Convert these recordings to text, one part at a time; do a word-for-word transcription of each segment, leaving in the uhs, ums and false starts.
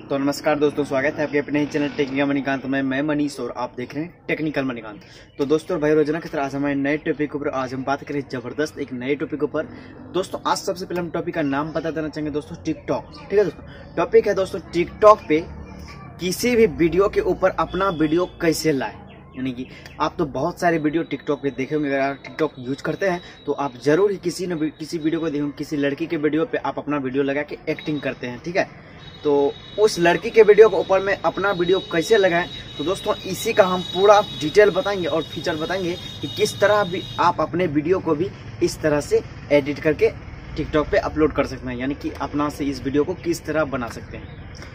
तो नमस्कार दोस्तों, स्वागत है आपके अपने ही चैनल टेक्निकल मणिकांत में। मैं मनीष और आप देख रहे हैं टेक्निकल मणिकांत। तो दोस्तों भाई, रोजाना की तरह आज हमारे नए टॉपिक ऊपर आज हम बात करें जबरदस्त एक नए टॉपिक ऊपर। दोस्तों आज सबसे पहले हम टॉपिक का नाम बता देना चाहेंगे दोस्तों, टिकटॉक। ठीक है दोस्तों, टॉपिक है दोस्तों टिकटॉक पे किसी भी वीडियो के ऊपर अपना वीडियो कैसे लाए। यानी कि आप तो बहुत सारे वीडियो टिकटॉक पे देखे होंगे। अगर आप टिकटॉक यूज करते हैं तो आप जरूर ही किसी न किसी वीडियो को देखो, किसी लड़की के वीडियो पे आप अपना वीडियो लगा के एक्टिंग करते हैं। ठीक है, तो उस लड़की के वीडियो के ऊपर में अपना वीडियो कैसे लगाएं, तो दोस्तों इसी का हम पूरा डिटेल बताएंगे और फीचर बताएंगे कि किस तरह भी आप अपने वीडियो को भी इस तरह से एडिट करके टिकटॉक पे अपलोड कर सकते हैं। यानी कि अपना से इस वीडियो को किस तरह बना सकते हैं।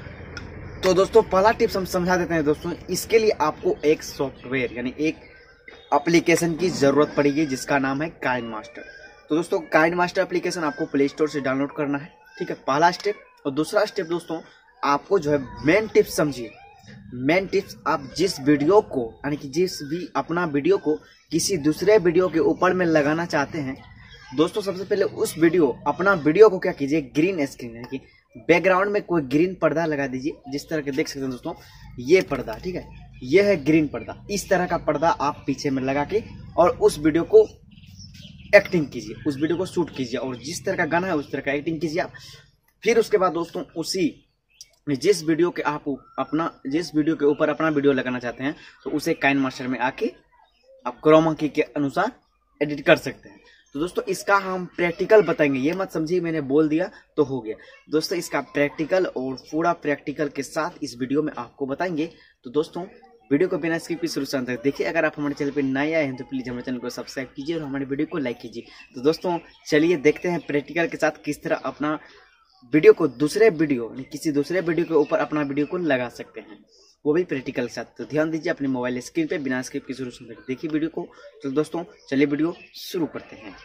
तो दोस्तों पहला टिप्स हम समझा देते हैं दोस्तों। इसके लिए आपको एक सॉफ्टवेयर यानी एक एप्लीकेशन की जरूरत पड़ेगी जिसका नाम है काइनमास्टर। तो दोस्तों काइनमास्टर एप्लीकेशन आपको प्ले स्टोर से डाउनलोड करना है। ठीक है, पहला स्टेप। और दूसरा स्टेप दोस्तों, आपको जो है मेन टिप्स समझिए। मेन टिप्स, आप जिस वीडियो को यानी कि जिस भी अपना वीडियो को किसी दूसरे वीडियो के ऊपर में लगाना चाहते हैं दोस्तों, सबसे पहले उस वीडियो अपना वीडियो को क्या कीजिए, ग्रीन स्क्रीन यानी कि बैकग्राउंड में कोई ग्रीन पर्दा लगा दीजिए। जिस तरह के देख सकते हैं दोस्तों, ये पर्दा, ठीक है, ये है ग्रीन पर्दा। इस तरह का पर्दा आप पीछे में लगा के और उस वीडियो को एक्टिंग कीजिए, उस वीडियो को शूट कीजिए और जिस तरह का गाना है उस तरह का एक्टिंग कीजिए आप। फिर उसके बाद दोस्तों उसी जिस वीडियो के आप अपना जिस वीडियो के ऊपर अपना वीडियो लगाना चाहते हैं तो उसे काइनमास्टर में आके आप क्रोमा की के अनुसार एडिट कर सकते हैं। तो दोस्तों इसका हम प्रैक्टिकल बताएंगे, ये मत समझिए मैंने बोल दिया तो हो गया। दोस्तों इसका प्रैक्टिकल और पूरा प्रैक्टिकल के साथ इस वीडियो में आपको बताएंगे। तो दोस्तों वीडियो को बिना स्किप शुरू से अंत तक देखिए। अगर आप हमारे चैनल पर नए आए हैं तो प्लीज हमारे चैनल को सब्सक्राइब कीजिए और हमारे वीडियो को लाइक कीजिए। तो दोस्तों चलिए देखते हैं प्रैक्टिकल के साथ किस तरह अपना वीडियो को दूसरे वीडियो किसी दूसरे वीडियो के ऊपर अपना वीडियो को लगा सकते हैं, वो भी प्रैक्टिकल के साथ। तो ध्यान दीजिए अपने मोबाइल स्क्रीन पे, बिना स्किप की शुरू से देखिए वीडियो को। तो दोस्तों चलिए वीडियो शुरू करते हैं।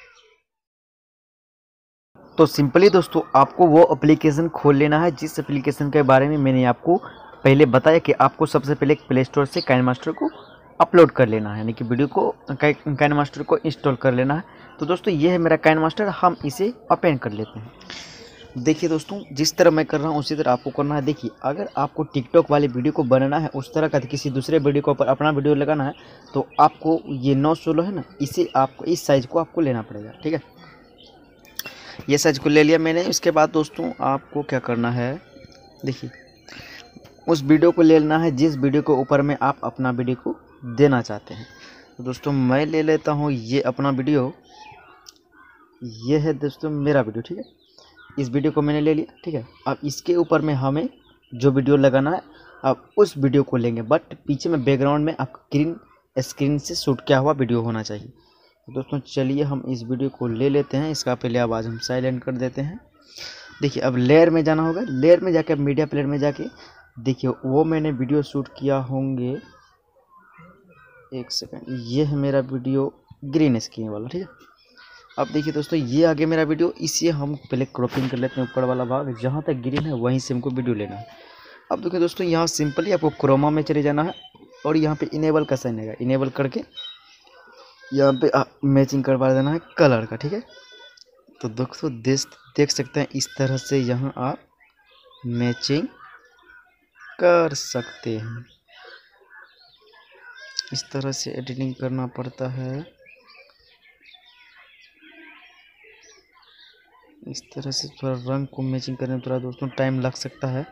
तो सिंपली दोस्तों आपको वो एप्लीकेशन खोल लेना है जिस एप्लीकेशन के बारे में मैंने आपको पहले बताया कि आपको सबसे पहले प्ले स्टोर से काइनमास्टर को अपलोड कर लेना है, यानी कि वीडियो को काइनमास्टर को इंस्टॉल कर लेना है। तो दोस्तों ये है मेरा काइनमास्टर, हम इसे ओपन कर लेते हैं। देखिए दोस्तों जिस तरह मैं कर रहा हूँ उसी तरह आपको करना है। देखिए अगर आपको टिकटॉक वाले वीडियो को बनाना है उस तरह का किसी दूसरे वीडियो के ऊपर अपना वीडियो लगाना है तो आपको ये नौ सोलह है ना, इसे आपको इस साइज़ को आपको लेना पड़ेगा। ठीक है, ये साइज़ को ले लिया मैंने। इसके बाद दोस्तों आपको क्या करना है, देखिए उस वीडियो को ले लेना है जिस वीडियो के ऊपर में आप अपना वीडियो को देना चाहते हैं। तो दोस्तों मैं ले लेता हूँ ये अपना वीडियो, ये है दोस्तों मेरा वीडियो। ठीक है, इस वीडियो को मैंने ले लिया। ठीक है, अब इसके ऊपर में हमें जो वीडियो लगाना है अब उस वीडियो को लेंगे, बट पीछे में बैकग्राउंड में आप ग्रीन स्क्रीन से शूट किया हुआ वीडियो होना चाहिए। तो दोस्तों चलिए हम इस वीडियो को ले लेते हैं। इसका पहले आवाज़ हम साइलेंट कर देते हैं। देखिए अब लेयर में जाना होगा, लेयर में जाके मीडिया प्लेयर में जाके देखिए वो मैंने वीडियो शूट किया होंगे। एक सेकेंड, ये है मेरा वीडियो ग्रीन स्क्रीन वाला। ठीक है, अब देखिए दोस्तों ये आगे मेरा वीडियो, इसे हम पहले क्रॉपिंग कर लेते हैं ऊपर वाला भाग, जहाँ तक ग्रीन है वहीं से हमको वीडियो लेना है। अब देखिए दोस्तों यहाँ सिंपली आपको क्रोमा में चले जाना है और यहाँ पे इनेबल का साइन आएगा, इनेबल करके यहाँ पे मैचिंग करवा देना है कलर का। ठीक है, तो दोस्तों देख देख सकते हैं इस तरह से यहाँ आप मैचिंग कर सकते हैं। इस तरह से एडिटिंग करना पड़ता है, इस तरह से थोड़ा रंग को मैचिंग करने में थोड़ा दोस्तों टाइम लग सकता है।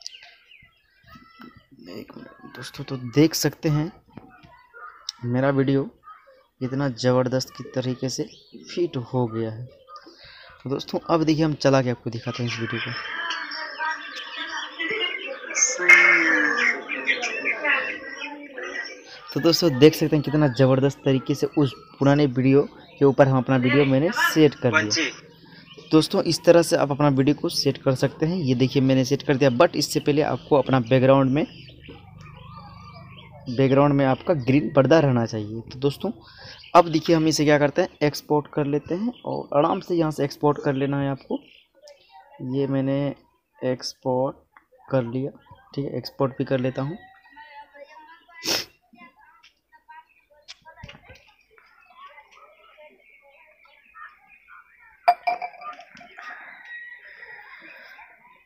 एक मिनट दोस्तों, तो देख सकते हैं मेरा वीडियो इतना ज़बरदस्त की तरीके से फिट हो गया है। तो दोस्तों अब देखिए हम चला के आपको दिखाते हैं इस वीडियो को। तो दोस्तों देख सकते हैं कितना ज़बरदस्त तरीके से उस पुराने वीडियो के ऊपर हम अपना वीडियो मैंने सेट कर लिया। दोस्तों इस तरह से आप अपना वीडियो को सेट कर सकते हैं। ये देखिए मैंने सेट कर दिया, बट इससे पहले आपको अपना बैकग्राउंड में बैकग्राउंड में आपका ग्रीन पर्दा रहना चाहिए। तो दोस्तों अब देखिए हम इसे क्या करते हैं, एक्सपोर्ट कर लेते हैं और आराम से यहाँ से एक्सपोर्ट कर लेना है आपको। ये मैंने एक्सपोर्ट कर लिया। ठीक है, एक्सपोर्ट भी कर लेता हूँ।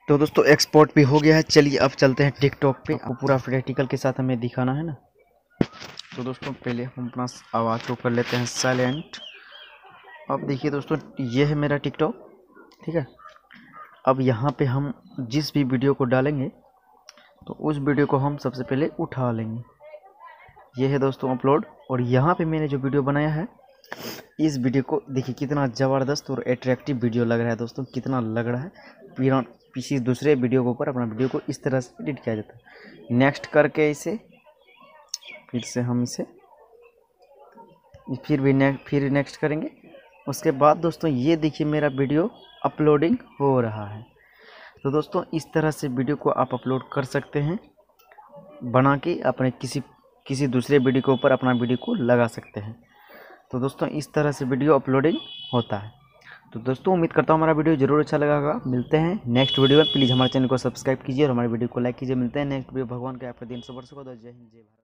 तो दोस्तों एक्सपोर्ट भी हो गया है। चलिए अब चलते हैं टिकटॉक पे। आपको पूरा प्रैक्टिकल के साथ हमें दिखाना है ना। तो दोस्तों पहले हम अपना आवाज़ को कर लेते हैं साइलेंट। अब देखिए दोस्तों, ये है मेरा टिकटॉक, ठीक है। अब यहाँ पे हम जिस भी वीडियो को डालेंगे तो उस वीडियो को हम सबसे पहले उठा लेंगे। ये है दोस्तों अपलोड, और यहाँ पे मैंने जो वीडियो बनाया है, इस वीडियो को देखिए कितना ज़बरदस्त और एट्रैक्टिव वीडियो लग रहा है दोस्तों, कितना लग रहा है। फिर किसी दूसरे वीडियो के ऊपर अपना वीडियो को इस तरह से एडिट किया जाता है। नेक्स्ट करके इसे फिर से हम इसे फिर भी नेक्स्ट फिर नेक्स्ट करेंगे। उसके बाद दोस्तों ये देखिए मेरा वीडियो अपलोडिंग हो रहा है। तो दोस्तों इस तरह से वीडियो को आप अपलोड कर सकते हैं, बना के अपने किसी किसी दूसरे वीडियो के ऊपर अपना वीडियो को लगा सकते हैं। तो दोस्तों इस तरह से वीडियो अपलोडिंग होता है। तो दोस्तों उम्मीद करता हूँ हमारा वीडियो जरूर अच्छा लगा होगा। मिलते हैं नेक्स्ट वीडियो में। प्लीज़ हमारे चैनल को सब्सक्राइब कीजिए और हमारे वीडियो को लाइक कीजिए। मिलते हैं नेक्स्ट वीडियो। भगवान का आपका दिन शुभ हो। जय हिंद, जय भारत।